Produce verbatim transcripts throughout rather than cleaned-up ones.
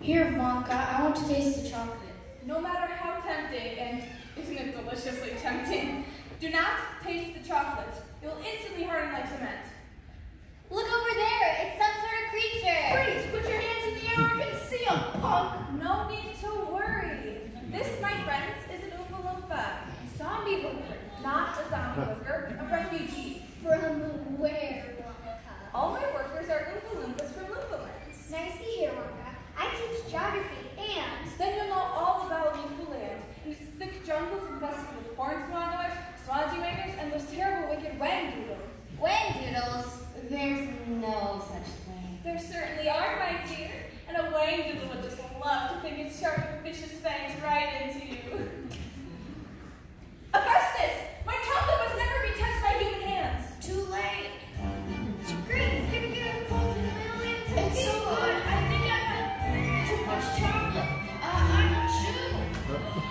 Here, Wonka, I want to taste the chocolate. No matter how tempting, and isn't it deliciously tempting, do not taste the chocolate. It will instantly harden like cement. Look over there. It's some sort of creature. Freeze! Put your hands in the air. I can see a punk. No need to worry. This, my friends, is an Oompa Loompa. A zombie worker. Not a zombie worker. A refugee. From where, Wonka? All my workers are Oompa Loompas from Loompa-lands. Now see here, Wonka. I teach geography and... Then you'll know all about Loompa Land. These thick jungles infested with hornswogglers, swazi-wangers, and those terrible wicked wang-doodles. Wang-doodles? There's no such thing. There certainly are, my dear. And a wang-doodle would just love to think its sharp, vicious fangs right into you. Augustus! My chocolate must never be touched by human hands. Too late. Great, it's gonna get us close to the middle land. It's so good. I think I've had too much chocolate. Uh, I'm not sure.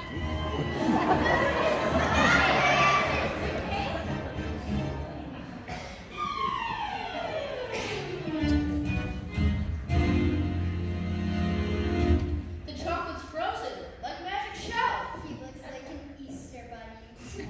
The chocolate's frozen, like Magic Shell. He looks like an Easter bunny.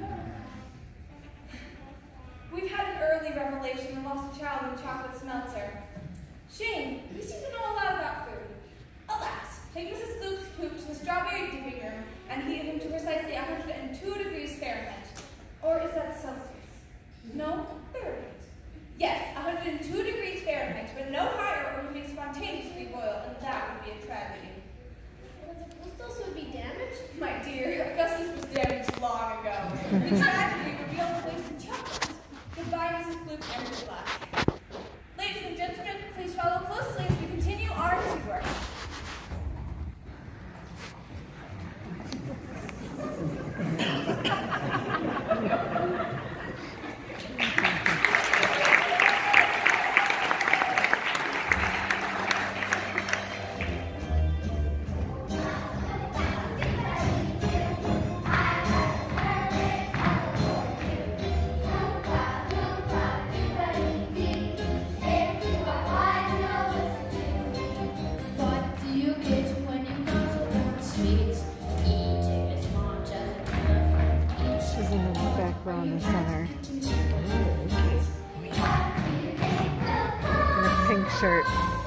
We've had an early revelation and lost a child in the chocolate smelter. Shane, you seem to know a lot about food. Alas, take Missus Luke's poop to the strawberry dipping room and heat him to precisely one hundred two degrees Fahrenheit. Or is that Celsius? No, Fahrenheit. Yes, one hundred two degrees Fahrenheit, but no higher or it would make spontaneously boil, and that would be a tragedy. The crystals would be damaged? My dear, Augustus was damaged long ago. The tragedy would be all the things in chocolate. Goodbye, Missus Luke, and good luck. Ladies and gentlemen, please follow closely as we continue our tour. In the center. In a pink shirt.